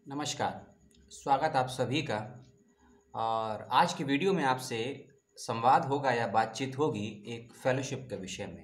नमस्कार, स्वागत आप सभी का। और आज की वीडियो में आपसे संवाद होगा या बातचीत होगी एक फेलोशिप के विषय में।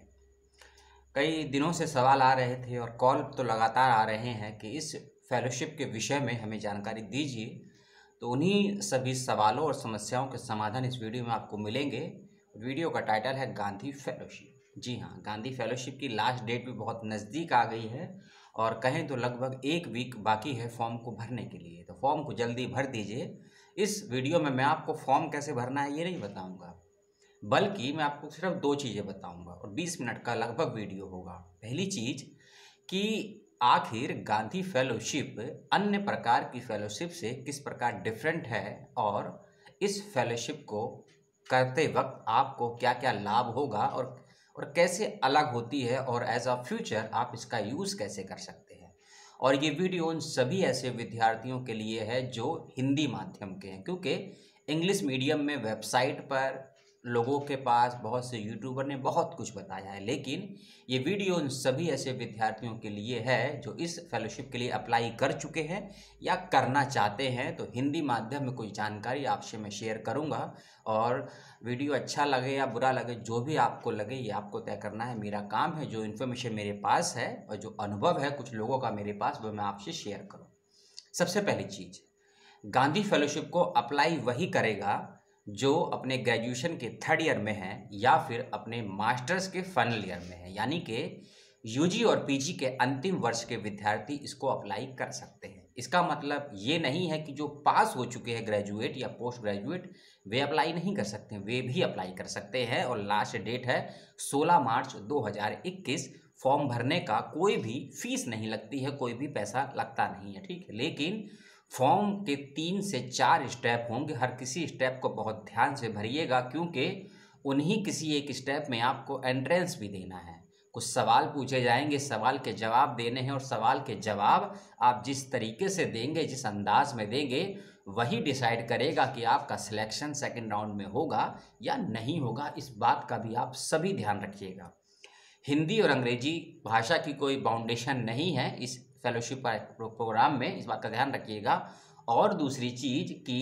कई दिनों से सवाल आ रहे थे और कॉल तो लगातार आ रहे हैं कि इस फेलोशिप के विषय में हमें जानकारी दीजिए। तो उन्हीं सभी सवालों और समस्याओं के समाधान इस वीडियो में आपको मिलेंगे। वीडियो का टाइटल है गांधी फेलोशिप। जी हाँ, गांधी फेलोशिप की लास्ट डेट भी बहुत नज़दीक आ गई है और कहें तो लगभग एक वीक बाकी है फॉर्म को भरने के लिए। तो फॉर्म को जल्दी भर दीजिए। इस वीडियो में मैं आपको फॉर्म कैसे भरना है ये नहीं बताऊंगा, बल्कि मैं आपको सिर्फ दो चीज़ें बताऊंगा और 20 मिनट का लगभग वीडियो होगा। पहली चीज़ कि आखिर गांधी फेलोशिप अन्य प्रकार की फेलोशिप से किस प्रकार डिफरेंट है और इस फेलोशिप को करते वक्त आपको क्या क्या लाभ होगा और कैसे अलग होती है और एज अ फ्यूचर आप इसका यूज़ कैसे कर सकते हैं। और ये वीडियो उन सभी ऐसे विद्यार्थियों के लिए है जो हिंदी माध्यम के हैं, क्योंकि इंग्लिश मीडियम में वेबसाइट पर लोगों के पास बहुत से यूट्यूबर ने बहुत कुछ बताया है, लेकिन ये वीडियो उन सभी ऐसे विद्यार्थियों के लिए है जो इस फेलोशिप के लिए अप्लाई कर चुके हैं या करना चाहते हैं। तो हिंदी माध्यम में कुछ जानकारी आपसे मैं शेयर करूंगा और वीडियो अच्छा लगे या बुरा लगे, जो भी आपको लगे ये आपको तय करना है। मेरा काम है जो इन्फॉर्मेशन मेरे पास है और जो अनुभव है कुछ लोगों का मेरे पास, वो मैं आपसे शेयर करूँ। सबसे पहली चीज़, गांधी फेलोशिप को अप्लाई वही करेगा जो अपने ग्रेजुएशन के थर्ड ईयर में है या फिर अपने मास्टर्स के फाइनल ईयर में है, यानी कि यूजी और पीजी के अंतिम वर्ष के विद्यार्थी इसको अप्लाई कर सकते हैं। इसका मतलब ये नहीं है कि जो पास हो चुके हैं ग्रेजुएट या पोस्ट ग्रेजुएट वे अप्लाई नहीं कर सकते, वे भी अप्लाई कर सकते हैं। और लास्ट डेट है 16 मार्च 2021। फॉर्म भरने का कोई भी फीस नहीं लगती है, कोई भी पैसा लगता नहीं है, ठीक है। लेकिन फॉर्म के 3 से 4 स्टेप होंगे, हर किसी स्टेप को बहुत ध्यान से भरिएगा, क्योंकि उन्हीं किसी एक स्टेप में आपको एंट्रेंस भी देना है। कुछ सवाल पूछे जाएंगे, सवाल के जवाब देने हैं और सवाल के जवाब आप जिस तरीके से देंगे, जिस अंदाज में देंगे, वही डिसाइड करेगा कि आपका सिलेक्शन सेकंड राउंड में होगा या नहीं होगा। इस बात का भी आप सभी ध्यान रखिएगा। हिंदी और अंग्रेजी भाषा की कोई बाउंडेशन नहीं है इस फेलोशिप प्रोग्राम में, इस बात का ध्यान रखिएगा। और दूसरी चीज़ कि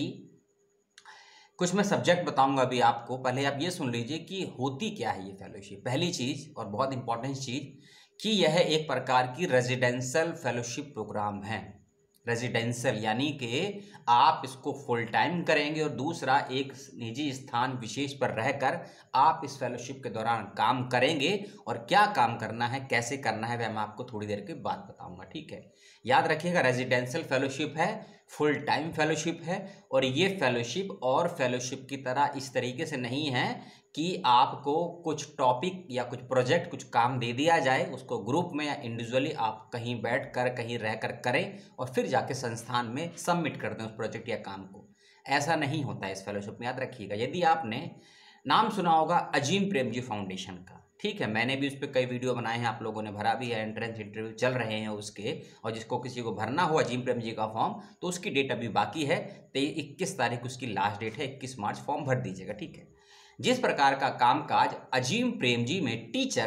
कुछ मैं सब्जेक्ट बताऊंगा अभी आपको, पहले आप ये सुन लीजिए कि होती क्या है ये फेलोशिप। पहली चीज़ और बहुत इंपॉर्टेंट चीज़ कि यह एक प्रकार की रेजिडेंशियल फेलोशिप प्रोग्राम है। रेजिडेंशियल यानी कि आप इसको फुल टाइम करेंगे और दूसरा एक निजी स्थान विशेष पर रहकर आप इस फेलोशिप के दौरान काम करेंगे। और क्या काम करना है, कैसे करना है, वह मैं आपको थोड़ी देर के बाद बताऊंगा, ठीक है। याद रखिएगा, रेजिडेंशियल फेलोशिप है, फुल टाइम फेलोशिप है। और ये फेलोशिप और फेलोशिप की तरह इस तरीके से नहीं है कि आपको कुछ टॉपिक या कुछ प्रोजेक्ट, कुछ काम दे दिया जाए, उसको ग्रुप में या इंडिविजुअली आप कहीं बैठ कर कहीं रह कर करें और फिर जाके संस्थान में सबमिट कर दें उस प्रोजेक्ट या काम को। ऐसा नहीं होता है इस फेलोशिप में, याद रखिएगा। यदि आपने नाम सुना होगा अजीम प्रेमजी फाउंडेशन का, ठीक है, मैंने भी उस पर कई वीडियो बनाए हैं, आप लोगों ने भरा भी है, एंट्रेंस इंटरव्यू चल रहे हैं उसके। और जिसको किसी को भरना हो अजीम प्रेम जी का फॉर्म, तो उसकी डेट अभी बाकी है। तो 21 तारीख उसकी लास्ट डेट है, 21 मार्च फॉर्म भर दीजिएगा, ठीक है। जिस प्रकार का कामकाज अजीम प्रेम जी में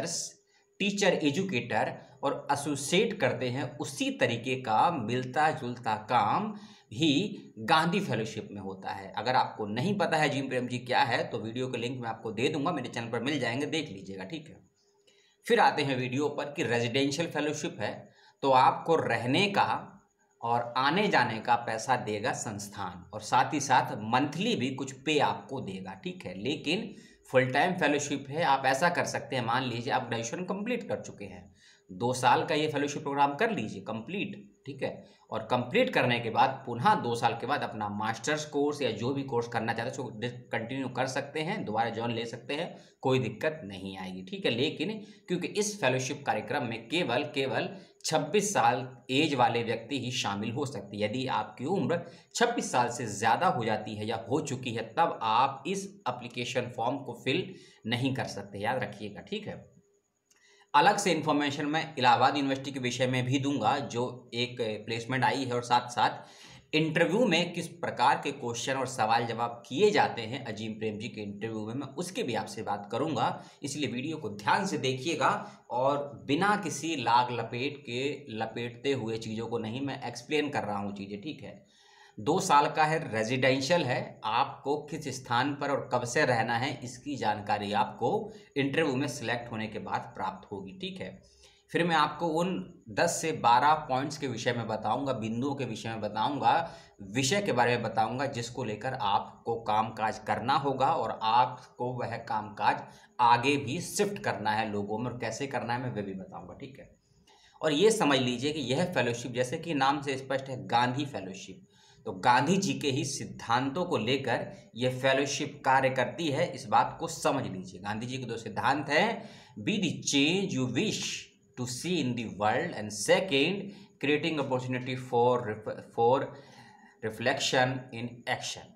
टीचर एजुकेटर और एसोसिएट करते हैं, उसी तरीके का मिलता जुलता काम भी गांधी फेलोशिप में होता है। अगर आपको नहीं पता है अजीम प्रेम जी क्या है तो वीडियो के लिंक मैं आपको दे दूंगा, मेरे चैनल पर मिल जाएंगे, देख लीजिएगा, ठीक है। फिर आते हैं वीडियो पर कि रेजिडेंशियल फेलोशिप है तो आपको रहने का और आने जाने का पैसा देगा संस्थान और साथ ही साथ मंथली भी कुछ पे आपको देगा, ठीक है। लेकिन फुल टाइम फेलोशिप है, आप ऐसा कर सकते हैं, मान लीजिए आप ग्रेजुएशन कंप्लीट कर चुके हैं, 2 साल का ये फेलोशिप प्रोग्राम कर लीजिए कंप्लीट, ठीक है। और कंप्लीट करने के बाद पुनः 2 साल के बाद अपना मास्टर्स कोर्स या जो भी कोर्स करना चाहते हैं उसको कंटिन्यू कर सकते हैं, दोबारा जॉइन ले सकते हैं, कोई दिक्कत नहीं आएगी, ठीक है। लेकिन क्योंकि इस फेलोशिप कार्यक्रम में केवल 26 साल एज वाले व्यक्ति ही शामिल हो सकते हैं। यदि आपकी उम्र 26 साल से ज़्यादा हो जाती है या हो चुकी है तब आप इस एप्लीकेशन फॉर्म को फिल नहीं कर सकते, याद रखिएगा, ठीक है। अलग से इन्फॉर्मेशन मैं इलाहाबाद यूनिवर्सिटी के विषय में भी दूंगा, जो एक प्लेसमेंट आई है, और साथ साथ इंटरव्यू में किस प्रकार के क्वेश्चन और सवाल जवाब किए जाते हैं अजीम प्रेम जी के इंटरव्यू में, मैं उसके भी आपसे बात करूंगा। इसलिए वीडियो को ध्यान से देखिएगा और बिना किसी लाग लपेट के लपेटते हुए चीज़ों को नहीं, मैं एक्सप्लेन कर रहा हूँ चीज़ें, ठीक है। 2 साल का है, रेजिडेंशियल है, आपको किस स्थान पर और कब से रहना है इसकी जानकारी आपको इंटरव्यू में सिलेक्ट होने के बाद प्राप्त होगी, ठीक है। फिर मैं आपको उन 10 से 12 पॉइंट्स के विषय में बताऊंगा, बिंदुओं के विषय में बताऊंगा, विषय के बारे में बताऊंगा जिसको लेकर आपको कामकाज करना होगा और आपको वह कामकाज आगे भी शिफ्ट करना है लोगों में, और कैसे करना है मैं वह भी बताऊंगा, ठीक है। और ये समझ लीजिए कि यह फेलोशिप, जैसे कि नाम से स्पष्ट है, गांधी फेलोशिप, तो गांधी जी के ही सिद्धांतों को लेकर यह फेलोशिप कार्य करती है, इस बात को समझ लीजिए। गांधी जी के 2 सिद्धांत हैं, be the change you wish to see in the world, and second, creating opportunity for reflection in action.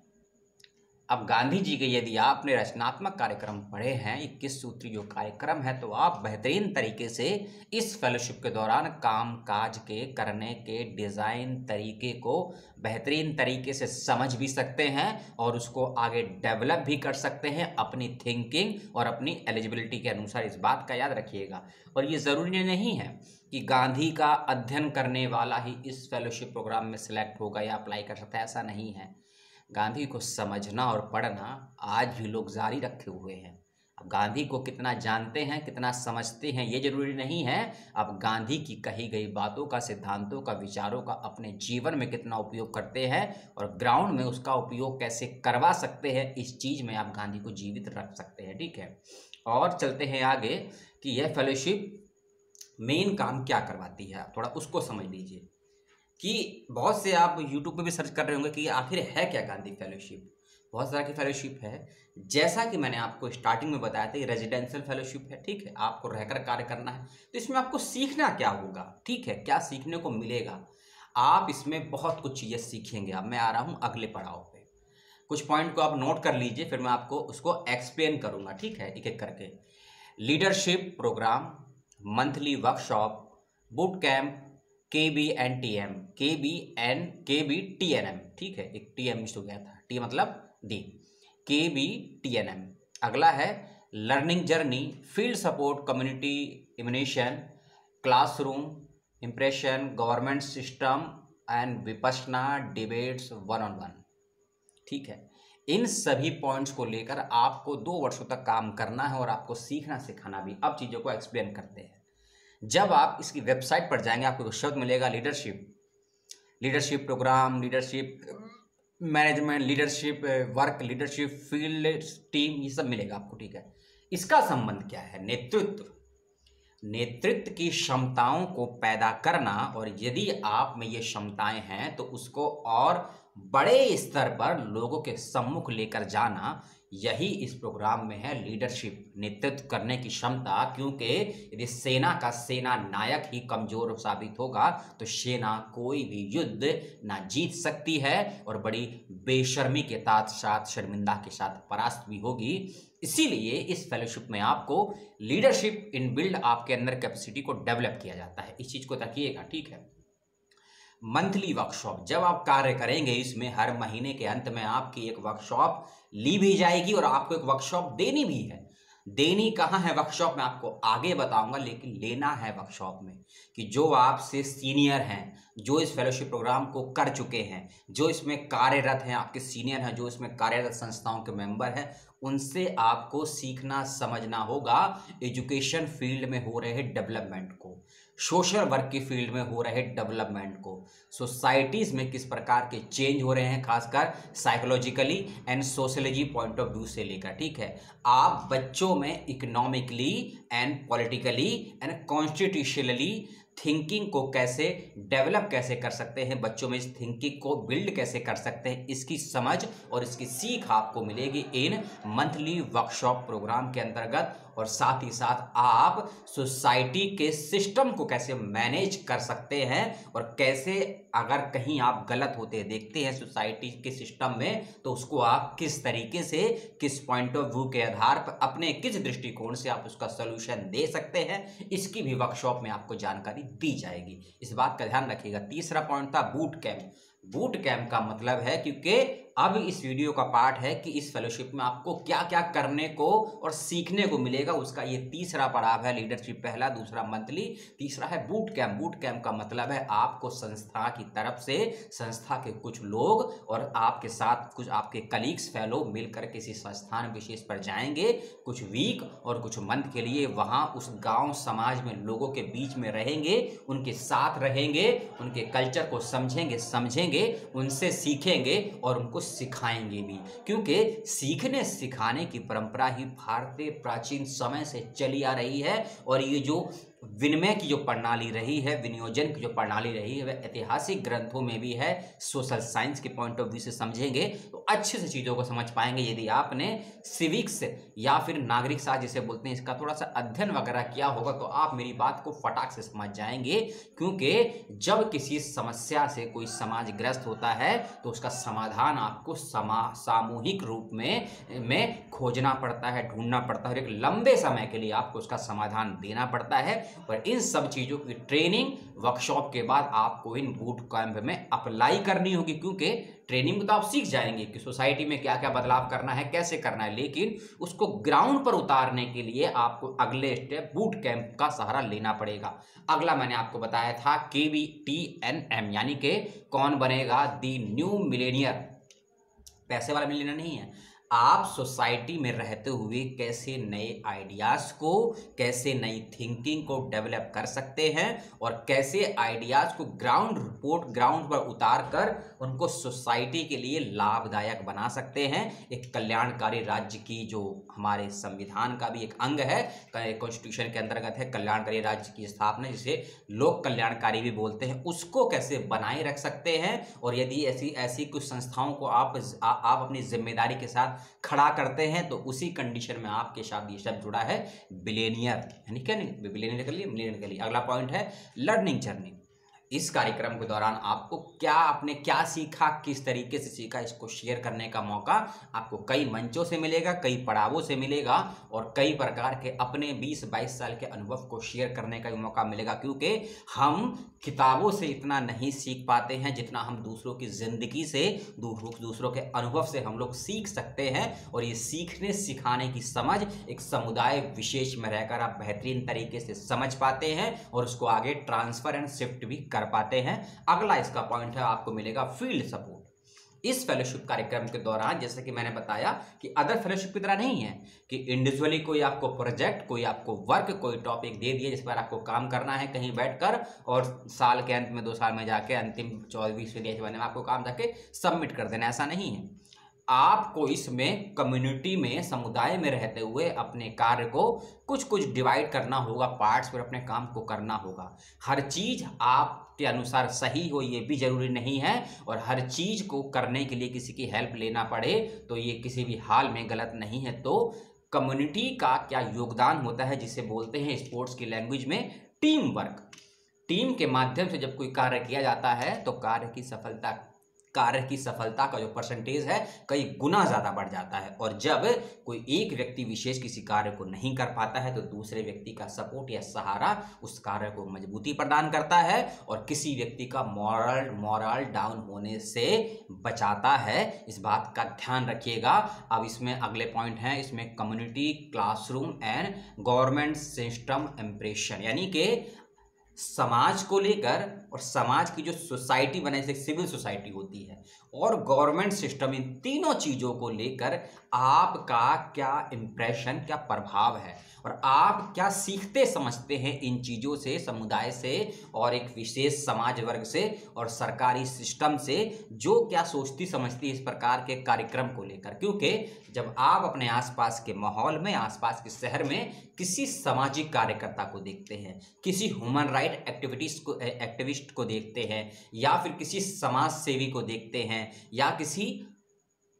अब गांधी जी के यदि आपने रचनात्मक कार्यक्रम पढ़े हैं, 21 सूत्री जो कार्यक्रम है, तो आप बेहतरीन तरीके से इस फेलोशिप के दौरान काम काज के करने के डिज़ाइन तरीके को बेहतरीन तरीके से समझ भी सकते हैं और उसको आगे डेवलप भी कर सकते हैं अपनी थिंकिंग और अपनी एलिजिबिलिटी के अनुसार। इस बात का याद रखिएगा। और ये ज़रूरी नहीं है कि गांधी का अध्ययन करने वाला ही इस फेलोशिप प्रोग्राम में सिलेक्ट होगा या अप्लाई कर सकता है, ऐसा नहीं है। गांधी को समझना और पढ़ना आज भी लोग जारी रखे हुए हैं। अब गांधी को कितना जानते हैं, कितना समझते हैं, ये जरूरी नहीं है। अब गांधी की कही गई बातों का, सिद्धांतों का, विचारों का अपने जीवन में कितना उपयोग करते हैं और ग्राउंड में उसका उपयोग कैसे करवा सकते हैं, इस चीज़ में आप गांधी को जीवित रख सकते हैं, ठीक है। और चलते हैं आगे कि यह फेलोशिप मेन काम क्या करवाती है, थोड़ा उसको समझ लीजिए। कि बहुत से आप YouTube पे भी सर्च कर रहे होंगे कि आखिर है क्या गांधी फेलोशिप। बहुत तरह की फेलोशिप है, जैसा कि मैंने आपको स्टार्टिंग में बताया था, ये रेजिडेंशियल फेलोशिप है, ठीक है। आपको रहकर कार्य करना है, तो इसमें आपको सीखना क्या होगा, ठीक है, क्या सीखने को मिलेगा। आप इसमें बहुत कुछ चीज़ें सीखेंगे। अब मैं आ रहा हूँ अगले पड़ाव पे, कुछ पॉइंट को आप नोट कर लीजिए, फिर मैं आपको उसको एक्सप्लेन करूँगा, ठीक है, एक एक करके। Leadership programme, monthly workshop, boot camp, KBNTM, KBTNM, ठीक है, एक TM मिस हो गया था, T मतलब डी, KBTNM। अगला है learning journey, field support, community immersion, classroom impression, government system and Vipassana debates 1-on-1, ठीक है। इन सभी पॉइंट्स को लेकर आपको 2 वर्षों तक काम करना है और आपको सीखना सिखाना भी। अब चीज़ों को एक्सप्लेन करते हैं। जब आप इसकी वेबसाइट पर जाएंगे आपको एक शब्द मिलेगा leadership, leadership programme, leadership management, leadership work, leadership field team, ये सब मिलेगा आपको, ठीक है। इसका संबंध क्या है? नेतृत्व की क्षमताओं को पैदा करना, और यदि आप में ये क्षमताएं हैं तो उसको और बड़े स्तर पर लोगों के सम्मुख लेकर जाना, यही इस प्रोग्राम में है लीडरशिप, नेतृत्व करने की क्षमता। क्योंकि यदि सेना का सेना नायक ही कमजोर साबित होगा तो सेना कोई भी युद्ध ना जीत सकती है और बड़ी बेशर्मी के साथ, शर्मिंदा के साथ परास्त भी होगी। इसीलिए इस फेलोशिप में आपको लीडरशिप इन बिल्ड, आपके अंदर कैपेसिटी को डेवलप किया जाता है। इस चीज को रखिएगा, ठीक है। मंथली वर्कशॉप, जब आप कार्य करेंगे इसमें हर महीने के अंत में आपकी एक वर्कशॉप ली भी जाएगी और आपको एक वर्कशॉप देनी भी है। देनी कहाँ है वर्कशॉप में आपको आगे बताऊंगा, लेकिन लेना है वर्कशॉप में कि जो आपसे सीनियर हैं, जो इस फेलोशिप प्रोग्राम को कर चुके हैं, जो इसमें कार्यरत हैं, आपके सीनियर हैं, जो इसमें कार्यरत संस्थाओं के मेंबर हैं, उनसे आपको सीखना समझना होगा एजुकेशन फील्ड में हो रहे डेवलपमेंट को, सोशल वर्क की फील्ड में हो रहे डेवलपमेंट को, सोसाइटीज़ में किस प्रकार के चेंज हो रहे हैं, खासकर psychologically and sociology point of view से लेकर, ठीक है। आप बच्चों में economically and politically and constitutionally thinking को कैसे डेवलप कैसे कर सकते हैं, बच्चों में इस थिंकिंग को बिल्ड कैसे कर सकते हैं, इसकी समझ और इसकी सीख आपको मिलेगी इन मंथली वर्कशॉप प्रोग्राम के अंतर्गत। और साथ ही साथ आप सोसाइटी के सिस्टम को कैसे मैनेज कर सकते हैं और कैसे अगर कहीं आप गलत होते देखते हैं सोसाइटी के सिस्टम में तो उसको आप किस तरीके से, किस पॉइंट ऑफ व्यू के आधार पर, अपने किस दृष्टिकोण से आप उसका सोल्यूशन दे सकते हैं, इसकी भी वर्कशॉप में आपको जानकारी दी जाएगी। इस बात का ध्यान रखिएगा। तीसरा पॉइंट था बूट कैंप। बूट कैंप का मतलब है, क्योंकि अब इस वीडियो का पार्ट है कि इस फेलोशिप में आपको क्या क्या करने को और सीखने को मिलेगा, उसका ये तीसरा पड़ाव है। लीडरशिप पहला, दूसरा मंथली, तीसरा है बूट कैंप। बूट कैंप का मतलब है आपको संस्था की तरफ से, संस्था के कुछ लोग और आपके साथ कुछ आपके कलीग्स फेलो मिलकर किसी संस्थान विशेष पर जाएंगे कुछ वीक और कुछ मंथ के लिए। वहां उस गांव समाज में लोगों के बीच में रहेंगे, उनके साथ रहेंगे, उनके कल्चर को समझेंगे, उनसे सीखेंगे और उनको सिखाएंगे भी, क्योंकि सीखने सिखाने की परंपरा ही भारतीय प्राचीन समय से चली आ रही है। और ये जो विनिमय की जो प्रणाली रही है, विनियोजन की जो प्रणाली रही है, वह ऐतिहासिक ग्रंथों में भी है। सोशल साइंस के पॉइंट ऑफ व्यू से समझेंगे तो अच्छे से चीज़ों को समझ पाएंगे। यदि आपने सिविक्स या फिर नागरिक शास्त्र जिसे बोलते हैं इसका थोड़ा सा अध्ययन वगैरह किया होगा तो आप मेरी बात को फटाक से समझ जाएंगे। क्योंकि जब किसी समस्या से कोई समाज ग्रस्त होता है तो उसका समाधान आपको सामूहिक रूप में खोजना पड़ता है, ढूंढना पड़ता है, और एक लंबे समय के लिए आपको उसका समाधान देना पड़ता है। पर इन सब चीज़ों की ट्रेनिंग वर्कशॉप के बाद आपको इन बूट कैंप में अप्लाई करनी होगी, क्योंकि ट्रेनिंग में तो आप सीख जाएंगे कि सोसाइटी में क्या क्या बदलाव करना है, कैसे करना है, लेकिन उसको ग्राउंड पर उतारने के लिए आपको अगले स्टेप बूट कैंप का सहारा लेना पड़ेगा। अगला मैंने आपको बताया था KBTNM, यानी कि कौन बनेगा दी न्यू मिलेनियर। पैसे वाला मिलेनियर नहीं है, आप सोसाइटी में रहते हुए कैसे नए आइडियाज़ को, कैसे नई थिंकिंग को डेवलप कर सकते हैं और कैसे आइडियाज़ को ग्राउंड पर उतार कर उनको सोसाइटी के लिए लाभदायक बना सकते हैं। एक कल्याणकारी राज्य की, जो हमारे संविधान का भी एक अंग है, कॉन्स्टिट्यूशन के अंतर्गत है कल्याणकारी राज्य की स्थापना, जिसे लोक कल्याणकारी भी बोलते हैं, उसको कैसे बनाए रख सकते हैं। और यदि ऐसी कुछ संस्थाओं को आप अपनी जिम्मेदारी के साथ खड़ा करते हैं तो उसी कंडीशन में आपके साथ ये शब्द जुड़ा है बिलियनियर, यानी क्या नहीं, बिलियनियर के लिए, मिलियनियर के लिए। अगला पॉइंट है लर्निंग जर्नी। इस कार्यक्रम के दौरान आपको आपने क्या सीखा, किस तरीके से सीखा, इसको शेयर करने का मौका आपको कई मंचों से मिलेगा, कई पड़ावों से मिलेगा और कई प्रकार के अपने 20-22 साल के अनुभव को शेयर करने का भी मौका मिलेगा। क्योंकि हम किताबों से इतना नहीं सीख पाते हैं जितना हम दूसरों की ज़िंदगी से, दूसरों के अनुभव से हम लोग सीख सकते हैं। और ये सीखने सिखाने की समझ एक समुदाय विशेष में रहकर आप बेहतरीन तरीके से समझ पाते हैं और उसको आगे ट्रांसफर एंड शिफ्ट भी कर पाते हैं। अगला इसका पॉइंट है, आपको मिलेगा फील्ड सपोर्ट। इस फेलोशिप कार्यक्रम के दौरान, जैसे कि मैंने बताया कि अदर फेलोशिप की तरह नहीं है कि इंडिविजुअली कोई आपको प्रोजेक्ट, कोई आपको वर्क, कोई टॉपिक दे दिए जिस पर आपको काम करना है कहीं बैठकर और साल के अंत में 2 साल में जाके अंतिम 24वें दिन में आपको काम जाके सबमिट कर देना। ऐसा नहीं है। आपको इसमें कम्युनिटी में, समुदाय में रहते हुए अपने कार्य को कुछ डिवाइड करना होगा, पार्ट्स पर अपने काम को करना होगा। हर चीज़ आपके अनुसार सही हो ये भी जरूरी नहीं है और हर चीज़ को करने के लिए किसी की हेल्प लेना पड़े तो ये किसी भी हाल में गलत नहीं है। तो कम्युनिटी का क्या योगदान होता है, जिसे बोलते हैं स्पोर्ट्स की लैंग्वेज में टीम वर्क। टीम के माध्यम से जब कोई कार्य किया जाता है तो कार्य की सफलता का जो परसेंटेज है कई गुना ज़्यादा बढ़ जाता है। और जब कोई एक व्यक्ति विशेष किसी कार्य को नहीं कर पाता है तो दूसरे व्यक्ति का सपोर्ट या सहारा उस कार्य को मजबूती प्रदान करता है और किसी व्यक्ति का मॉरल डाउन होने से बचाता है। इस बात का ध्यान रखिएगा। अब इसमें अगले पॉइंट हैं, इसमें community, classroom and government system impression, यानी कि समाज को लेकर और समाज की जो सोसाइटी बने, जैसे सिविल सोसाइटी होती है और गवर्नमेंट सिस्टम, इन तीनों चीज़ों को लेकर आपका क्या इम्प्रेशन, क्या प्रभाव है और आप क्या सीखते समझते हैं इन चीज़ों से, समुदाय से और एक विशेष समाज वर्ग से और सरकारी सिस्टम से, जो क्या सोचती समझती है इस प्रकार के कार्यक्रम को लेकर। क्योंकि जब आप अपने आसपास के माहौल में, आसपास के शहर में किसी सामाजिक कार्यकर्ता को देखते हैं, किसी ह्यूमन राइट एक्टिविस्ट को देखते हैं या फिर किसी समाज सेवी को देखते हैं या किसी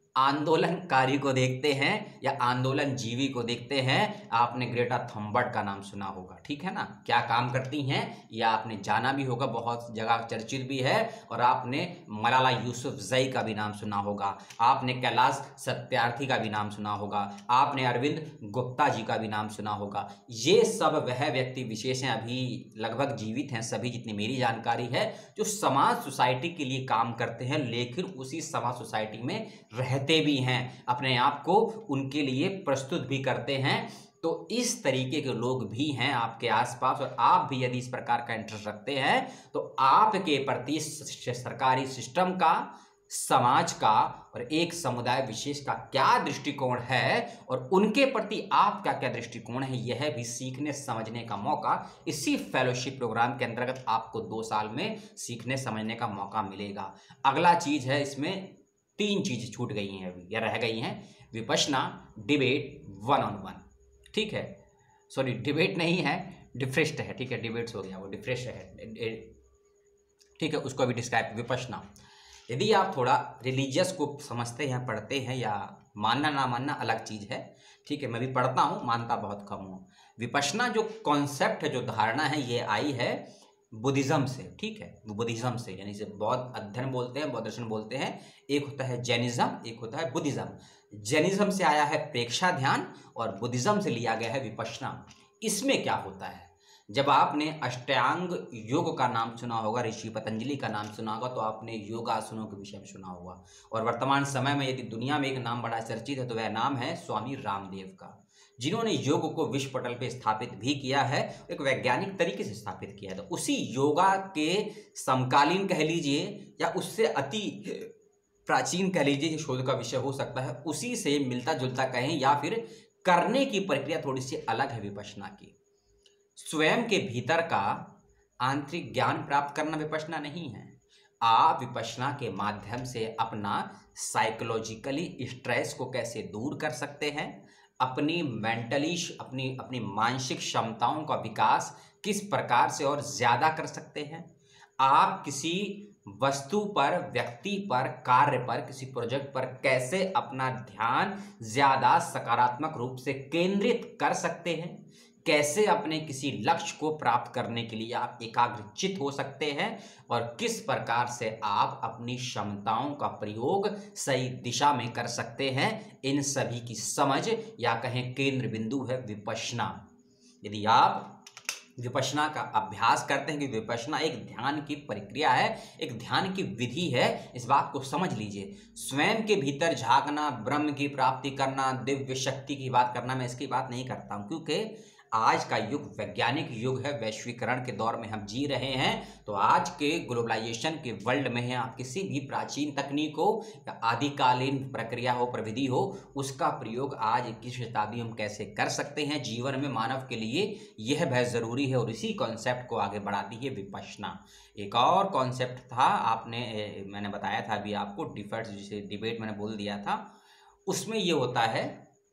आंदोलनकारी को देखते हैं या आंदोलन जीवी को देखते हैं। आपने ग्रेटा थनबर्ग का नाम सुना होगा, ठीक है ना। क्या काम करती हैं या आपने जाना भी होगा, बहुत जगह चर्चित भी है। और आपने मलाला यूसुफजई का भी नाम सुना होगा, आपने कैलाश सत्यार्थी का भी नाम सुना होगा, आपने अरविंद गुप्ता जी का भी नाम सुना होगा। ये सब वह व्यक्ति विशेष हैं, अभी लगभग जीवित हैं सभी, जितनी मेरी जानकारी है, जो समाज सोसाइटी के लिए काम करते हैं, लेकिन उसी समाज सोसाइटी में रहते भी हैं, अपने आप को उनके लिए प्रस्तुत भी करते हैं। तो इस तरीके के लोग भी हैं आपके आसपास, और आप भी यदि इस प्रकार का इंटरेस्ट रखते हैं तो आपके प्रति सरकारी सिस्टम का, समाज का और एक समुदाय विशेष का क्या दृष्टिकोण है और उनके प्रति आपका क्या दृष्टिकोण है, यह भी सीखने समझने का मौका इसी फेलोशिप प्रोग्राम के अंतर्गत आपको 2 साल में सीखने समझने का मौका मिलेगा। अगला चीज है, इसमें 3 चीजें छूट गई हैं अभी या रह गई हैं। विपश्यना, डिबेट, 1-on-1, ठीक है। सॉरी, डिबेट नहीं है, डिफ्रेस्ट है, ठीक है। डिबेट्स हो गया, वो डिफ्रेस्ट है, ठीक है। उसको अभी डिस्क्राइब, विपश्यना। यदि आप थोड़ा रिलीजियस को समझते हैं, पढ़ते हैं, या मानना ना मानना अलग चीज है, ठीक है। मैं भी पढ़ता हूँ, मानता बहुत कम हूँ। विपश्यना जो कॉन्सेप्ट है, जो धारणा है, ये आई है बुद्धिज्म से, ठीक है। बुद्धिज्म से, यानी से बौद्ध अध्ययन बोलते हैं, बौद्ध दर्शन बोलते हैं। एक होता है जैनिज्म, एक होता है बुद्धिज्म। जैनिज्म से आया है प्रेक्षा ध्यान और बुद्धिज्म से लिया गया है विपश्यना। इसमें क्या होता है, जब आपने अष्टांग योग का नाम सुना होगा, ऋषि पतंजलि का नाम सुना होगा, तो आपने योगासनों के विषय में सुना होगा। और वर्तमान समय में यदि दुनिया में एक नाम बड़ा चर्चित है तो वह नाम है स्वामी रामदेव का, जिन्होंने योग को विश्व पटल पे स्थापित भी किया है, एक वैज्ञानिक तरीके से स्थापित किया है। तो उसी योगा के समकालीन कह लीजिए या उससे अति प्राचीन कह लीजिए, जो शोध का विषय हो सकता है, उसी से मिलता जुलता कहें, या फिर करने की प्रक्रिया थोड़ी सी अलग है विपश्यना की। स्वयं के भीतर का आंतरिक ज्ञान प्राप्त करना विपश्यना नहीं है। आप विपश्यना के माध्यम से अपना साइकोलॉजिकली स्ट्रेस को कैसे दूर कर सकते हैं, अपनी मेंटली अपनी मानसिक क्षमताओं का विकास किस प्रकार से और ज्यादा कर सकते हैं, आप किसी वस्तु पर, व्यक्ति पर, कार्य पर, किसी प्रोजेक्ट पर कैसे अपना ध्यान ज्यादा सकारात्मक रूप से केंद्रित कर सकते हैं, कैसे अपने किसी लक्ष्य को प्राप्त करने के लिए आप एकाग्रचित हो सकते हैं, और किस प्रकार से आप अपनी क्षमताओं का प्रयोग सही दिशा में कर सकते हैं, इन सभी की समझ या कहें केंद्र बिंदु है विपश्यना। यदि आप विपश्यना का अभ्यास करते हैं कि विपश्यना एक ध्यान की प्रक्रिया है, एक ध्यान की विधि है, इस बात को समझ लीजिए। स्वयं के भीतर झांकना, ब्रह्म की प्राप्ति करना, दिव्य शक्ति की बात करना, मैं इसकी बात नहीं करता हूं, क्योंकि आज का युग वैज्ञानिक युग है, वैश्वीकरण के दौर में हम जी रहे हैं। तो आज के ग्लोबलाइजेशन के वर्ल्ड में है, आप किसी भी प्राचीन तकनीक हो या आदिकालीन प्रक्रिया हो, प्रविधि हो, उसका प्रयोग आज 21वीं शताब्दी हम कैसे कर सकते हैं जीवन में, मानव के लिए यह बहुत जरूरी है। और इसी कॉन्सेप्ट को आगे बढ़ाती है विपश्यना। एक और कॉन्सेप्ट था, मैंने बताया था अभी आपको, जिसे डिबेट मैंने बोल दिया था, उसमें यह होता है,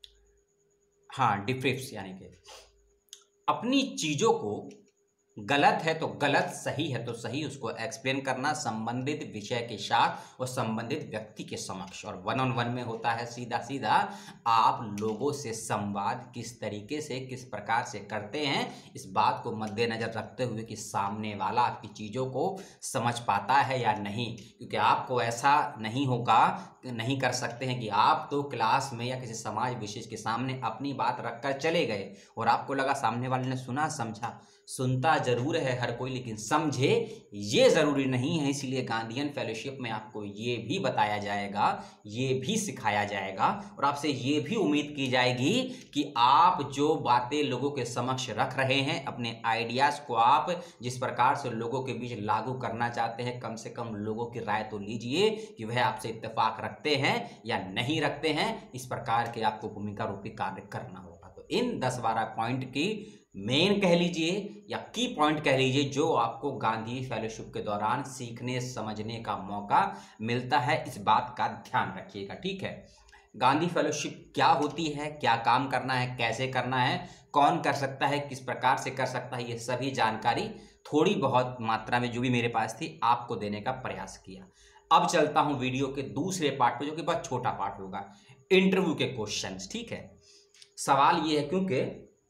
हाँ, डिफ्रेप्स, यानी कि अपनी चीजों को, गलत है तो गलत, सही है तो सही, उसको एक्सप्लेन करना संबंधित विषय के साथ और संबंधित व्यक्ति के समक्ष। और 1-on-1 में होता है सीधा सीधा आप लोगों से संवाद किस तरीके से, किस प्रकार से करते हैं, इस बात को मद्देनजर रखते हुए कि सामने वाला आपकी चीज़ों को समझ पाता है या नहीं। क्योंकि आपको ऐसा नहीं होगा, नहीं कर सकते हैं कि आप तो क्लास में या किसी समाज विशेष के सामने अपनी बात रखकर चले गए और आपको लगा सामने वाले ने सुना, समझा। सुनता जरूर है हर कोई, लेकिन समझे ये जरूरी नहीं है। इसलिए गांधीयन फेलोशिप में आपको ये भी बताया जाएगा, ये भी सिखाया जाएगा और आपसे ये भी उम्मीद की जाएगी कि आप जो बातें लोगों के समक्ष रख रहे हैं, अपने आइडियाज़ को आप जिस प्रकार से लोगों के बीच लागू करना चाहते हैं, कम से कम लोगों की राय तो लीजिए कि वह आपसे इत्तेफाक रखते हैं या नहीं रखते हैं। इस प्रकार के आपको भूमिका रूपी कार्य करना होगा। तो इन 10-12 पॉइंट की मेन कह लीजिए या की पॉइंट कह लीजिए, जो आपको गांधी फेलोशिप के दौरान सीखने समझने का मौका मिलता है, इस बात का ध्यान रखिएगा, ठीक है। गांधी फेलोशिप क्या होती है, क्या काम करना है, कैसे करना है, कौन कर सकता है, किस प्रकार से कर सकता है, ये सभी जानकारी थोड़ी बहुत मात्रा में जो भी मेरे पास थी आपको देने का प्रयास किया। अब चलता हूं वीडियो के दूसरे पार्ट पे, जो कि बहुत छोटा पार्ट होगा, इंटरव्यू के क्वेश्चंस। ठीक है, सवाल ये है क्योंकि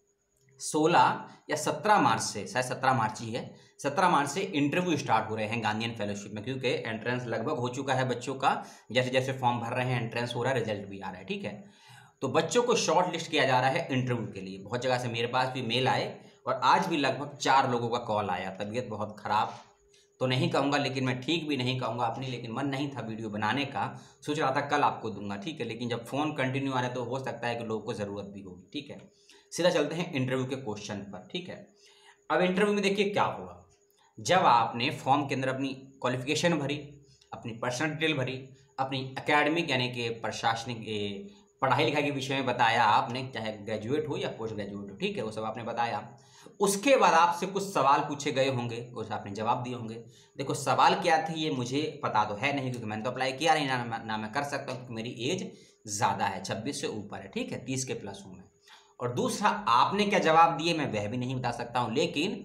16 या 17 मार्च से, शायद 17 मार्च ही है, 17 मार्च से इंटरव्यू स्टार्ट हो रहे हैं गांधीयन फेलोशिप में, क्योंकि एंट्रेंस लगभग हो चुका है बच्चों का। जैसे जैसे फॉर्म भर रहे हैं, एंट्रेंस हो रहा है, रिजल्ट भी आ रहा है। ठीक है, तो बच्चों को शॉर्ट लिस्ट किया जा रहा है इंटरव्यू के लिए। बहुत जगह से मेरे पास भी मेल आए और आज भी लगभग 4 लोगों का कॉल आया। तबीयत बहुत खराब तो नहीं कहूँगा, लेकिन मैं ठीक भी नहीं कहूँगा अपनी, लेकिन मन नहीं था वीडियो बनाने का। सोच रहा था कल आपको दूंगा। ठीक है, लेकिन जब फ़ोन कंटिन्यू आ रहे तो हो सकता है कि लोगों को ज़रूरत भी होगी। ठीक है, सीधा चलते हैं इंटरव्यू के क्वेश्चन पर। ठीक है, अब इंटरव्यू में देखिए क्या होगा। जब आपने फॉर्म के अंदर अपनी क्वालिफिकेशन भरी, अपनी पर्सनल डिटेल भरी, अपनी एकेडमिक यानी कि प्रशासनिक पढ़ाई लिखाई के विषय में बताया आपने, चाहे ग्रेजुएट हो या पोस्ट ग्रेजुएट हो, ठीक है, वो सब आपने बताया। उसके बाद आपसे कुछ सवाल पूछे गए होंगे, कुछ आपने जवाब दिए होंगे। देखो सवाल क्या थे ये मुझे पता तो है नहीं, क्योंकि मैंने तो अप्लाई किया नहीं, ना मैं कर सकता हूँ, क्योंकि मेरी एज ज़्यादा है, 26 से ऊपर है। ठीक है, 30 के प्लस हूँ मैं। और दूसरा, आपने क्या जवाब दिए मैं वह भी नहीं बता सकता हूँ, लेकिन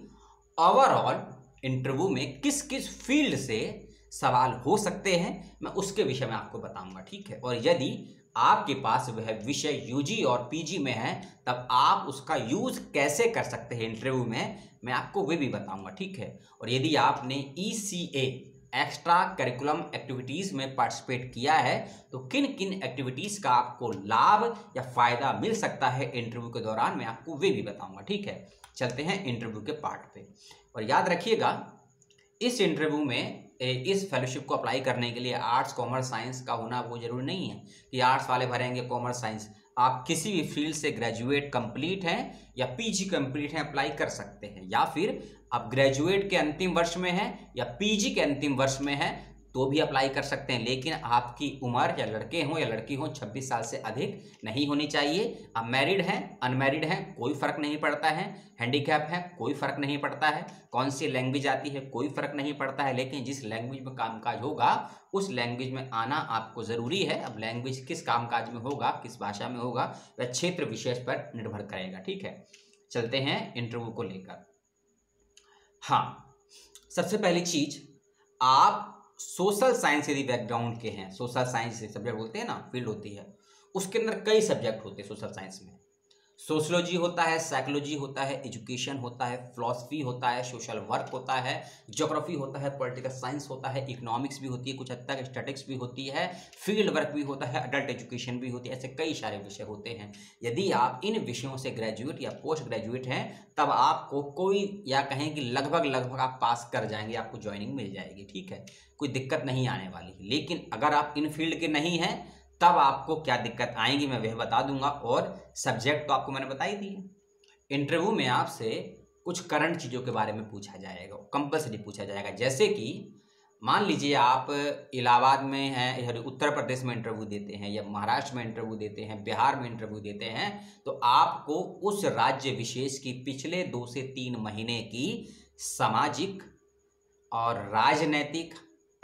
ओवरऑल इंटरव्यू में किस किस फील्ड से सवाल हो सकते हैं मैं उसके विषय में आपको बताऊंगा। ठीक है, और यदि आपके पास वह विषय यूजी और पीजी में है तब आप उसका यूज कैसे कर सकते हैं इंटरव्यू में, मैं आपको वे भी बताऊंगा। ठीक है, और यदि आपने ECA एक्स्ट्रा करिकुलम एक्टिविटीज़ में पार्टिसिपेट किया है तो किन किन एक्टिविटीज़ का आपको लाभ या फ़ायदा मिल सकता है इंटरव्यू के दौरान, मैं आपको वे भी बताऊंगा। ठीक है, चलते हैं इंटरव्यू के पार्ट पे। और याद रखिएगा, इस इंटरव्यू में इस फेलोशिप को अप्लाई करने के लिए आर्ट्स कॉमर्स साइंस का होना वो जरूरी नहीं है कि आर्ट्स वाले भरेंगे कॉमर्स साइंस। आप किसी भी फील्ड से ग्रेजुएट कंप्लीट हैं या पीजी कंप्लीट हैं अप्लाई कर सकते हैं, या फिर आप ग्रेजुएट के अंतिम वर्ष में हैं या पीजी के अंतिम वर्ष में हैं तो भी अप्लाई कर सकते हैं। लेकिन आपकी उम्र, या लड़के हों या लड़की हों, 26 साल से अधिक नहीं होनी चाहिए। आप मैरिड हैं, अनमैरिड हैं, कोई फ़र्क नहीं पड़ता है, हैंडीकैप है, कोई फ़र्क नहीं पड़ता है, कौन सी लैंग्वेज आती है, कोई फ़र्क नहीं पड़ता है, लेकिन जिस लैंग्वेज में कामकाज होगा उस लैंग्वेज में आना आपको ज़रूरी है। अब लैंग्वेज किस कामकाज में होगा, किस भाषा में होगा, वह क्षेत्र विशेष पर निर्भर करेगा। ठीक है, चलते हैं इंटरव्यू को लेकर। हाँ, सबसे पहली चीज़, आप सोशल साइंस यदि बैकग्राउंड के हैं, सोशल साइंस सब्जेक्ट बोलते हैं ना, फील्ड होती है, उसके अंदर कई सब्जेक्ट होते हैं। सोशल साइंस में सोशलॉजी होता है, साइकोलॉजी होता है, एजुकेशन होता है, फिलॉसफी होता है, सोशल वर्क होता है, ज्योग्राफी होता है, पॉलिटिकल साइंस होता है, इकोनॉमिक्स भी होती है, कुछ हद तक स्टैटिक्स भी होती है, फील्ड वर्क भी होता है, अडल्ट एजुकेशन भी होती है। ऐसे कई सारे विषय होते हैं। यदि आप इन विषयों से ग्रेजुएट या पोस्ट ग्रेजुएट हैं तब आपको कोई, या कहें कि लगभग आप पास कर जाएंगे, आपको ज्वाइनिंग मिल जाएगी। ठीक है, कोई दिक्कत नहीं आने वाली। लेकिन अगर आप इन फील्ड के नहीं हैं तब आपको क्या दिक्कत आएंगी मैं वह बता दूंगा, और सब्जेक्ट तो आपको मैंने बता ही दी है। इंटरव्यू में आपसे कुछ करंट चीज़ों के बारे में पूछा जाएगा, कंपल्सरी पूछा जाएगा। जैसे कि मान लीजिए आप इलाहाबाद में हैं, या उत्तर प्रदेश में इंटरव्यू देते हैं, या महाराष्ट्र में इंटरव्यू देते हैं, बिहार में इंटरव्यू देते हैं, तो आपको उस राज्य विशेष की पिछले 2 से 3 महीने की सामाजिक और राजनैतिक,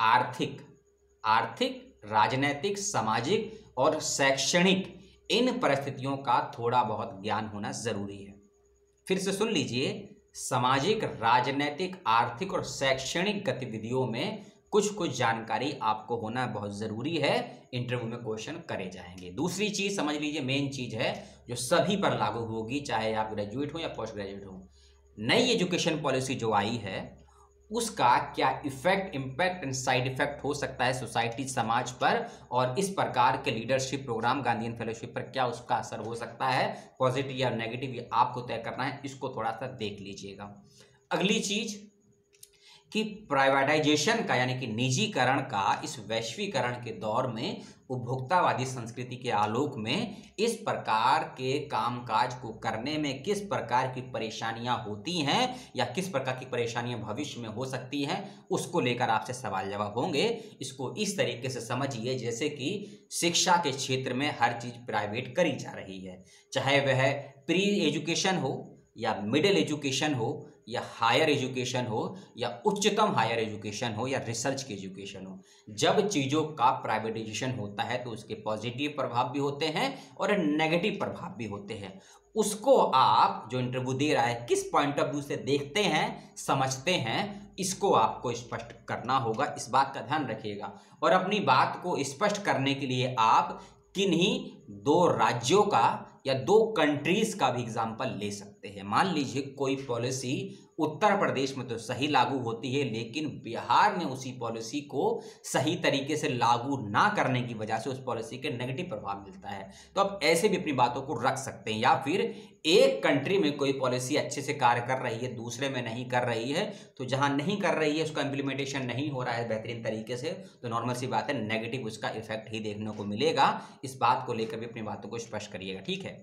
आर्थिक, राजनैतिक, सामाजिक और शैक्षणिक इन परिस्थितियों का थोड़ा बहुत ज्ञान होना जरूरी है। फिर से सुन लीजिए, सामाजिक, राजनैतिक, आर्थिक और शैक्षणिक गतिविधियों में कुछ जानकारी आपको होना बहुत ज़रूरी है। इंटरव्यू में क्वेश्चन करे जाएंगे। दूसरी चीज़ समझ लीजिए, मेन चीज़ है जो सभी पर लागू होगी, चाहे आप ग्रेजुएट हो या पोस्ट ग्रेजुएट हो। नई एजुकेशन पॉलिसी जो आई है उसका क्या effect, impact and side effect हो सकता है सोसाइटी, समाज पर, और इस प्रकार के लीडरशिप प्रोग्राम गांधीयन फेलोशिप पर क्या उसका असर हो सकता है, पॉजिटिव या नेगेटिव, ये आपको तय करना है। इसको थोड़ा सा देख लीजिएगा। अगली चीज कि प्राइवेटाइजेशन का, यानी कि निजीकरण का, इस वैश्वीकरण के दौर में उपभोक्तावादी संस्कृति के आलोक में इस प्रकार के कामकाज को करने में किस प्रकार की परेशानियां होती हैं, या किस प्रकार की परेशानियां भविष्य में हो सकती हैं, उसको लेकर आपसे सवाल जवाब होंगे। इसको इस तरीके से समझिए जैसे कि शिक्षा के क्षेत्र में हर चीज़ प्राइवेट करी जा रही है, चाहे वह प्री एजुकेशन हो या मिडिल एजुकेशन हो या हायर एजुकेशन हो या उच्चतम हायर एजुकेशन हो या रिसर्च की एजुकेशन हो, जब चीज़ों का प्राइवेटाइजेशन होता है तो उसके पॉजिटिव प्रभाव भी होते हैं और नेगेटिव प्रभाव भी होते हैं। उसको आप जो इंटरव्यू दे रहा है किस पॉइंट ऑफ व्यू से देखते हैं, समझते हैं, इसको आपको स्पष्ट करना होगा। इस बात का ध्यान रखिएगा। और अपनी बात को स्पष्ट करने के लिए आप किन्हीं 2 राज्यों का या 2 कंट्रीज का भी एग्जाम्पल ले सकते हैं। मान लीजिए कोई पॉलिसी उत्तर प्रदेश में तो सही लागू होती है, लेकिन बिहार में उसी पॉलिसी को सही तरीके से लागू ना करने की वजह से उस पॉलिसी के नेगेटिव प्रभाव मिलता है। तो आप ऐसे भी अपनी बातों को रख सकते हैं। या फिर एक कंट्री में कोई पॉलिसी अच्छे से कार्य कर रही है, दूसरे में नहीं कर रही है, तो जहां नहीं कर रही है उसका इम्प्लीमेंटेशन नहीं हो रहा है बेहतरीन तरीके से, तो नॉर्मल सी बात है, नेगेटिव उसका इफेक्ट ही देखने को मिलेगा। इस बात को लेकर भी अपनी बातों को स्पष्ट करिएगा, ठीक है।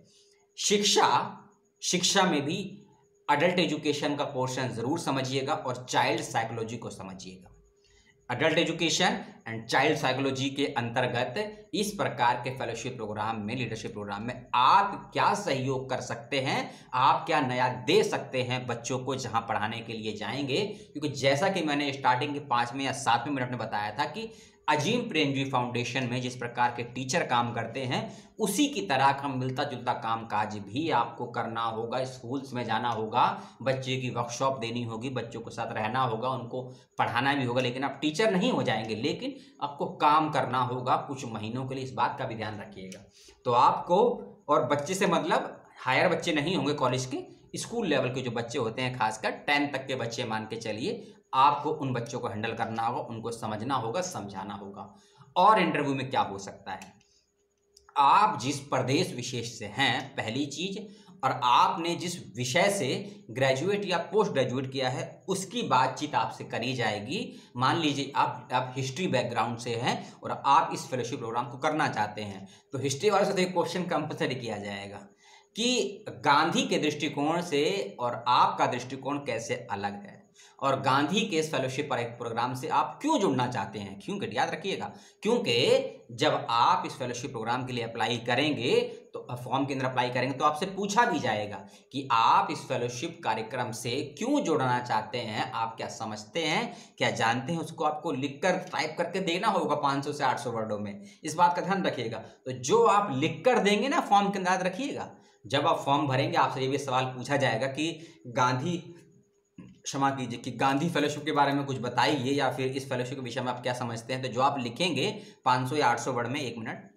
शिक्षा में भी अडल्ट एजुकेशन का पोर्शन जरूर समझिएगा और चाइल्ड साइकोलॉजी को समझिएगा। Adult education and child psychology के अंतर्गत इस प्रकार के फेलोशिप प्रोग्राम में, लीडरशिप प्रोग्राम में आप क्या सहयोग कर सकते हैं, आप क्या नया दे सकते हैं बच्चों को जहां पढ़ाने के लिए जाएंगे। क्योंकि जैसा कि मैंने स्टार्टिंग के 5वें या 7वें मिनट में बताया था कि अजीम प्रेमजी फाउंडेशन में जिस प्रकार के टीचर काम करते हैं, उसी की तरह का मिलता जुलता काम काज भी आपको करना होगा। स्कूल्स में जाना होगा, बच्चे की वर्कशॉप देनी होगी, बच्चों के साथ रहना होगा, उनको पढ़ाना भी होगा। लेकिन आप टीचर नहीं हो जाएंगे, लेकिन आपको काम करना होगा कुछ महीनों के लिए। इस बात का भी ध्यान रखिएगा। तो आपको, और बच्चे से मतलब हायर बच्चे नहीं होंगे, कॉलेज के स्कूल लेवल के जो बच्चे होते हैं, खासकर 10 तक के बच्चे मान के चलिए, आपको उन बच्चों को हैंडल करना होगा, उनको समझना होगा, समझाना होगा। और इंटरव्यू में क्या हो सकता है, आप जिस प्रदेश विशेष से हैं, पहली चीज, और आपने जिस विषय से ग्रेजुएट या पोस्ट ग्रेजुएट किया है, उसकी बातचीत आपसे करी जाएगी। मान लीजिए आप हिस्ट्री बैकग्राउंड से हैं और आप इस फेलोशिप प्रोग्राम को करना चाहते हैं, तो हिस्ट्री वाले से तो एक क्वेश्चन कंपलसरी किया जाएगा कि गांधी के दृष्टिकोण से और आपका दृष्टिकोण कैसे अलग है, और गांधी के इस फेलोशिप पर एक प्रोग्राम से आप क्यों जुड़ना चाहते हैं। क्योंकि याद रखिएगा, क्योंकि जब आप इस फेलोशिप प्रोग्राम के लिए अप्लाई करेंगे, तो फॉर्म के अंदर अप्लाई करेंगे, तो आपसे पूछा भी जाएगा कि आप इस फेलोशिप कार्यक्रम से क्यों जुड़ना चाहते हैं, आप क्या समझते हैं, क्या जानते हैं, उसको आपको लिखकर टाइप करके देना होगा 500 से 800 वर्डों में। इस बात का ध्यान रखिएगा। तो जो आप लिख कर देंगे ना फॉर्म के अंदर, याद रखिएगा, जब आप फॉर्म भरेंगे आपसे ये भी सवाल पूछा जाएगा कि क्षमा कीजिए, कि गांधी फेलोशिप के बारे में कुछ बताइए, या फिर इस फेलोशिप के विषय में आप क्या समझते हैं। तो जो आप लिखेंगे 500 या 800 वर्ड में, 1 मिनट,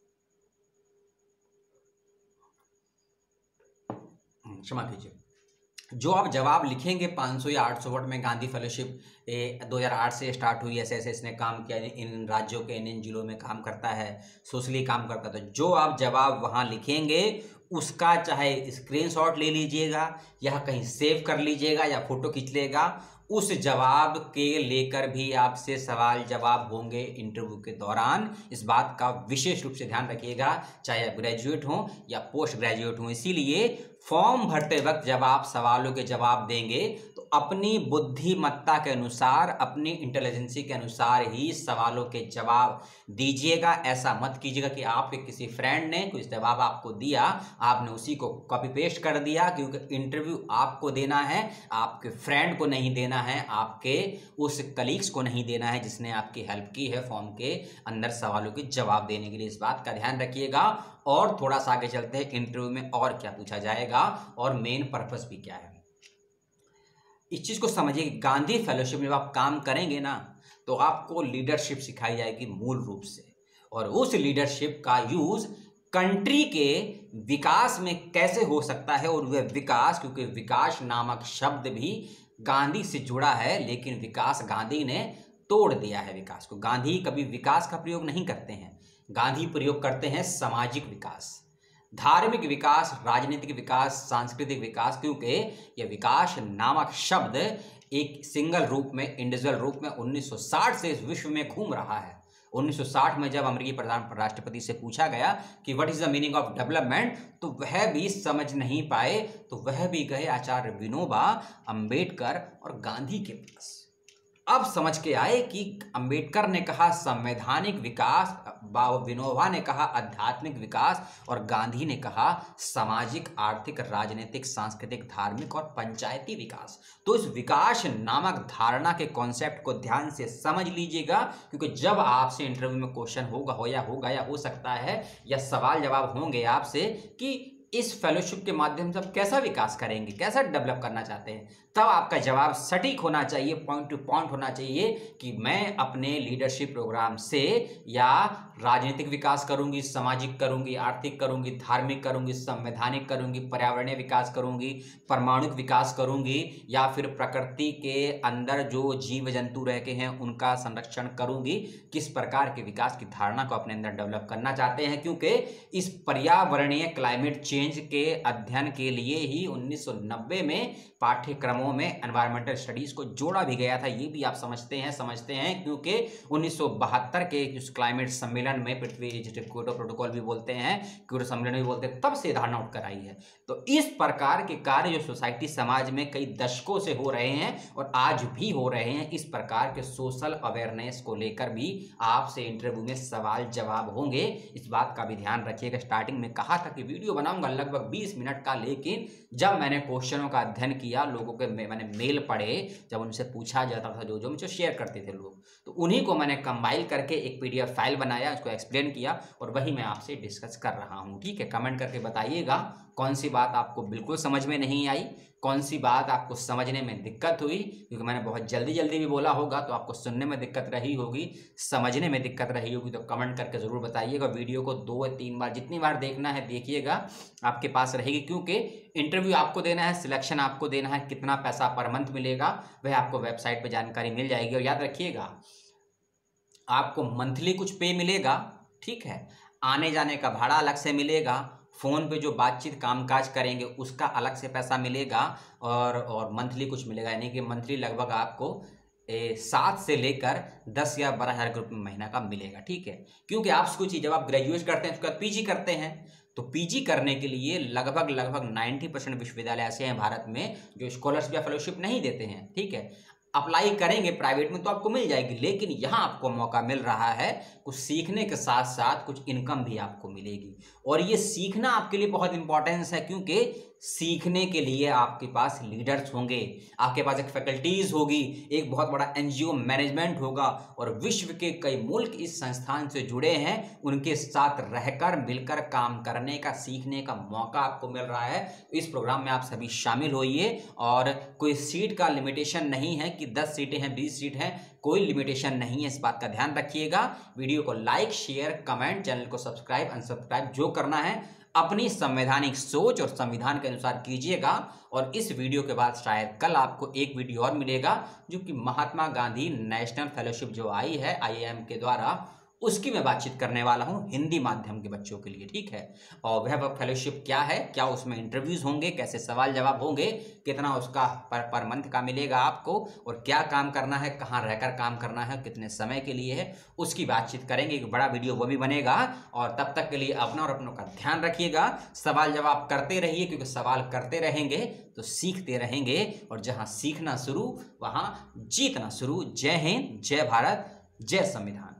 क्षमा कीजिए, जो आप जवाब लिखेंगे 500 या 800 वर्ड में, गांधी फेलोशिप 2008 से स्टार्ट हुई, ऐसे ऐसे इसने काम किया, इन राज्यों के इन जिलों में काम करता है, सोशली काम करता है, तो जो आप जवाब वहां लिखेंगे उसका चाहे स्क्रीनशॉट ले लीजिएगा या कहीं सेव कर लीजिएगा या फोटो खींच लेगा, उस जवाब के लेकर भी आपसे सवाल जवाब होंगे इंटरव्यू के दौरान। इस बात का विशेष रूप से ध्यान रखिएगा, चाहे आप ग्रेजुएट हों या पोस्ट ग्रेजुएट हों। इसीलिए फॉर्म भरते वक्त जब आप सवालों के जवाब देंगे, तो अपनी बुद्धिमत्ता के अनुसार, अपनी इंटेलिजेंसी के अनुसार ही सवालों के जवाब दीजिएगा। ऐसा मत कीजिएगा कि आपके किसी फ्रेंड ने कुछ जवाब आपको दिया, आपने उसी को कॉपी पेस्ट कर दिया, क्योंकि इंटरव्यू आपको देना है, आपके फ्रेंड को नहीं देना है, आपके उस कलीग्स को नहीं देना है जिसने आपकी हेल्प की है फॉर्म के अंदर सवालों के जवाब देने के लिए। इस बात का ध्यान रखिएगा। और थोड़ा सा आगे चलते हैं, इंटरव्यू में और क्या पूछा जाएगा और मेन पर्पस भी क्या है, इस चीज को समझिए। गांधी फेलोशिप में जब आप काम करेंगे ना, तो आपको लीडरशिप सिखाई जाएगी मूल रूप से, और उस लीडरशिप का यूज कंट्री के विकास में कैसे हो सकता है। और वह विकास, क्योंकि विकास नामक शब्द भी गांधी से जुड़ा है, लेकिन विकास गांधी ने तोड़ दिया है विकास को। गांधी कभी विकास का प्रयोग नहीं करते हैं, गांधी प्रयोग करते हैं सामाजिक विकास, धार्मिक विकास, राजनीतिक विकास, सांस्कृतिक विकास, क्योंकि यह विकास नामक शब्द एक सिंगल रूप में, इंडिविजुअल रूप में 1960 से इस विश्व में घूम रहा है। 1960 में जब अमेरिकी राष्ट्रपति से पूछा गया कि what is the meaning of development, तो वह भी समझ नहीं पाए, तो वह भी गए आचार्य विनोबा अंबेडकर और गांधी के पास। अब समझ के आए कि अंबेडकर ने कहा संवैधानिक विकास, विनोबा ने कहा आध्यात्मिक विकास और गांधी ने कहा सामाजिक, आर्थिक, राजनीतिक, सांस्कृतिक, धार्मिक और पंचायती विकास। तो इस विकास नामक धारणा के कॉन्सेप्ट को ध्यान से समझ लीजिएगा, क्योंकि जब आपसे इंटरव्यू में क्वेश्चन होगा या हो सकता है या सवाल जवाब होंगे आपसे कि इस फेलोशिप के माध्यम से आप कैसा विकास करेंगे, कैसा डेवलप करना चाहते हैं, तब आपका जवाब सटीक होना चाहिए, पॉइंट टू पॉइंट होना चाहिए कि मैं अपने लीडरशिप प्रोग्राम से या राजनीतिक विकास करूंगी, सामाजिक करूंगी, आर्थिक करूंगी, धार्मिक करूंगी, संवैधानिक करूंगी, पर्यावरणीय विकास करूंगी, परमाणु विकास करूंगी, या फिर प्रकृति के अंदर जो जीव जंतु रह के हैं उनका संरक्षण करूंगी। किस प्रकार के विकास की धारणा को अपने अंदर डेवलप करना चाहते हैं, क्योंकि इस पर्यावरणीय क्लाइमेट चेंज के अध्ययन के लिए ही 1990 में पाठ्यक्रमों में एनवायरमेंटल स्टडीज को जोड़ा भी गया था। ये भी आप समझते हैं क्योंकि 1972 के उस क्लाइमेट सम्मेलन में, पृथ्वी क्योटो प्रोटोकॉल भी बोलते हैं, क्योटो सम्मेलन भी बोलते हैं, तब से धारणा उठकर आई है। तो इस प्रकार के कार्य जो सोसाइटी समाज में कई दशकों से हो रहे हैं और आज भी हो रहे हैं, इस प्रकार के सोशल अवेयरनेस को लेकर भी आपसे इंटरव्यू में सवाल जवाब होंगे। इस बात का भी ध्यान रखिएगा। स्टार्टिंग में कहा था कि वीडियो बनाऊंगा लगभग 20 मिनट का, लेकिन जब मैंने क्वेश्चनों का अध्ययन किया, लोगों के मैंने मेल पढ़े, जब उनसे पूछा जाता था, जो मुझे शेयर करते थे लोग, तो उन्हीं को मैंने कंपाइल करके एक PDF फाइल बनाया, उसको एक्सप्लेन किया और वही मैं आपसे डिस्कस कर रहा हूँ। ठीक है, कमेंट करके बताइएगा कौन सी बात आपको बिल्कुल समझ में नहीं आई, कौन सी बात आपको समझने में दिक्कत हुई, क्योंकि मैंने बहुत जल्दी भी बोला होगा तो आपको सुनने में दिक्कत रही होगी, समझने में दिक्कत रही होगी। तो कमेंट करके ज़रूर बताइएगा। वीडियो को 2 या 3 बार, जितनी बार देखना है देखिएगा, आपके पास रहेगी, क्योंकि इंटरव्यू आपको देना है, सिलेक्शन आपको देना है। कितना पैसा पर मंथ मिलेगा वह आपको वेबसाइट पर जानकारी मिल जाएगी। और याद रखिएगा, आपको मंथली कुछ पे मिलेगा, ठीक है, आने जाने का भाड़ा अलग से मिलेगा, फ़ोन पे जो बातचीत कामकाज करेंगे उसका अलग से पैसा मिलेगा, और मंथली कुछ मिलेगा, यानी कि मंथली लगभग आपको 7 से लेकर 10 या 12 हज़ार रुपये महीना का मिलेगा। ठीक है, क्योंकि आप सोचिए, जब आप ग्रेजुएट करते हैं उसके बाद PG करते हैं, तो PG करने के लिए लगभग 90% विश्वविद्यालय ऐसे हैं भारत में जो स्कॉलरशिप या फेलोशिप नहीं देते हैं। ठीक है, अप्लाई करेंगे प्राइवेट में तो आपको मिल जाएगी, लेकिन यहाँ आपको मौका मिल रहा है कुछ सीखने के साथ साथ कुछ इनकम भी आपको मिलेगी। और ये सीखना आपके लिए बहुत इंपॉर्टेंस है, क्योंकि सीखने के लिए आपके पास लीडर्स होंगे, आपके पास एक फैकल्टीज होगी, एक बहुत बड़ा NGO मैनेजमेंट होगा, और विश्व के कई मुल्क इस संस्थान से जुड़े हैं, उनके साथ रहकर मिलकर काम करने का, सीखने का मौका आपको मिल रहा है। इस प्रोग्राम में आप सभी शामिल होइए, और कोई सीट का लिमिटेशन नहीं है कि 10 सीटें हैं, 20 सीट हैं, कोई लिमिटेशन नहीं है। इस बात का ध्यान रखिएगा। वीडियो को लाइक, शेयर, कमेंट, चैनल को सब्सक्राइब, अनसब्सक्राइब जो करना है अपनी संवैधानिक सोच और संविधान के अनुसार कीजिएगा। और इस वीडियो के बाद शायद कल आपको एक वीडियो और मिलेगा, जो कि महात्मा गांधी नेशनल फेलोशिप जो आई है IIM के द्वारा, उसकी मैं बातचीत करने वाला हूं हिंदी माध्यम के बच्चों के लिए। ठीक है, और वह फेलोशिप क्या है, क्या उसमें इंटरव्यूज होंगे, कैसे सवाल जवाब होंगे, कितना उसका पर मंथ का मिलेगा आपको, और क्या काम करना है, कहाँ रहकर काम करना है, कितने समय के लिए है, उसकी बातचीत करेंगे। एक बड़ा वीडियो वो भी बनेगा। और तब तक के लिए अपना और अपनों का ध्यान रखिएगा। सवाल जवाब करते रहिए, क्योंकि सवाल करते रहेंगे तो सीखते रहेंगे, और जहाँ सीखना शुरू वहाँ जीतना शुरू। जय हिंद, जय भारत, जय संविधान।